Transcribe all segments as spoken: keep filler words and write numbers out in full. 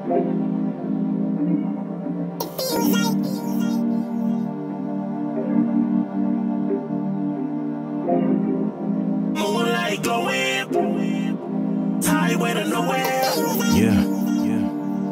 Moonlight glowing, highway to nowhere. Yeah, yeah.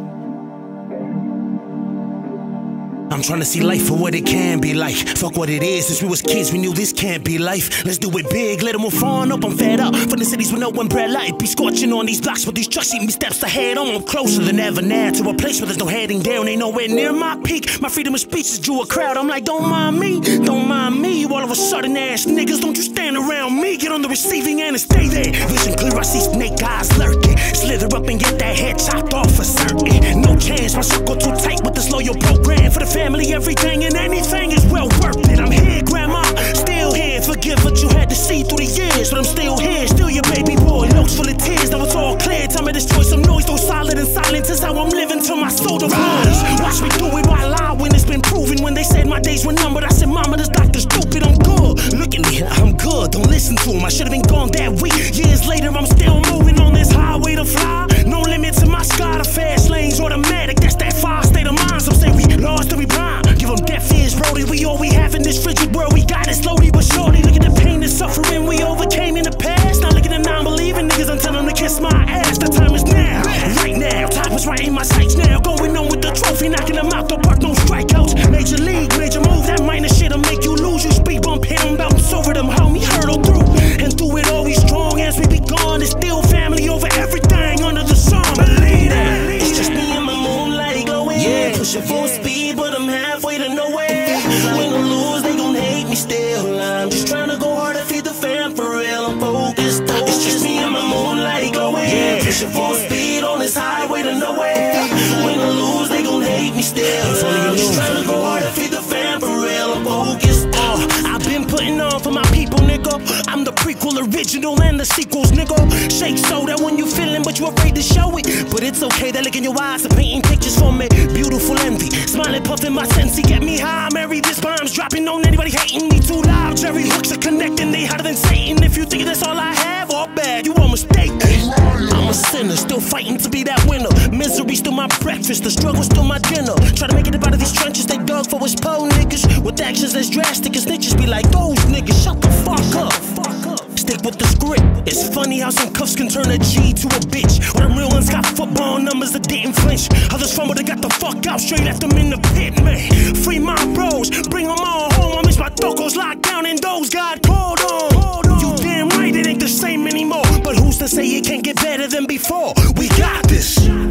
I'm trying to see life for what it can be like. Fuck what it is. Since we was kids, we knew this can't be life. Let's do it big, let it move on up. I'm fed up from the cities with no umbrella. It be scorching on these blocks, but these trucks keep me steps ahead. I'm closer than ever now to a place where there's no heading down. Ain't nowhere near my peak. My freedom of speech has drew a crowd. I'm like, don't mind me, don't mind me. You all of a sudden ass niggas, don't you stand around me. Get on the receiving end and stay there. Vision clear, I see snake eyes lurking. Slither up and get that head chopped off for certain. No chance, my circle too tight with this loyal program. For the family, everything and anything is well worth it. I'm here, grandma, still here. Forgive what you had to see through the years, but I'm still here, still your baby boy. Looks full of tears, now it's all clear. Time to destroy some noise, though solid and silence is how I'm living till my soul divides. Watch me do it while I win. It's been proven when they said my days were numbered. I said, mama, this doctor's stupid. I'm good. Look at me, I'm good. Don't listen to him. I should have been gone that week. Years later, I'm still moving on this highway to fly. No limit to my sky. The fast lanes automatic. That's that fire state of mind. Some say we lost and we blind. Give them deaf ears, Brody. We all we have in this frigid world. We got it slowly but surely. Look at the pain and suffering we overcame in the past. Now look at the non-believing niggas. I'm telling them to kiss my ass. The time is now, right now. Time is right in my sights now. Going on with the trophy, knocking them out the park. No strikeouts. Major league, major move. That minor shit'll make you lose. You speed bump, hit them, bounce over them, homie. Hurdle through and through it all. We strong as we be gone. It's still family over everything under the sun. Believe that. It's just me and my moonlight glowing. Yeah. Pushing full speed, but I'm halfway to nowhere. Win or lose, they gon' hate me still. I'm just trying to go hard to feed the fam for real. I'm focused. It's just me and my moonlight glowing. Yeah. Pushing full speed on this highway to nowhere. Win or lose, they gon' hate me still. I'm just trying to go hard to feed the fam for real. I'm focused. Uh, I've been putting on for my people, nigga. I'm the prequel, original, and the sequels, nigga. Shake so that when you feeling, but you afraid to show it. But it's okay, that look in your eyes are painting pictures for me. Beautiful envy, smiling, puffing my sense. Get me high, Mary. This bomb's dropping on anybody hating me too loud. Jerry hooks are connecting, they hotter than Satan. If you think that's all I have, or bad, you are mistaken. I'm a sinner, still fighting to be that winner. Misery still my breakfast, the struggle still my dinner. Try to make it out of these trenches they dug for us po niggas. With actions as drastic as snitches be like those niggas. Shut the fuck up. Fuck up. Stick with the script. It's funny how some cuffs can turn a G to a bitch. When them real ones got football numbers that didn't flinch. Others fumbled, they got the fuck out, straight left them in the pit, man. Free my bros, bring them all home. I miss my tocos locked down and those got called on. You damn right it ain't the same anymore. But who's to say it can't get better than before? We got this.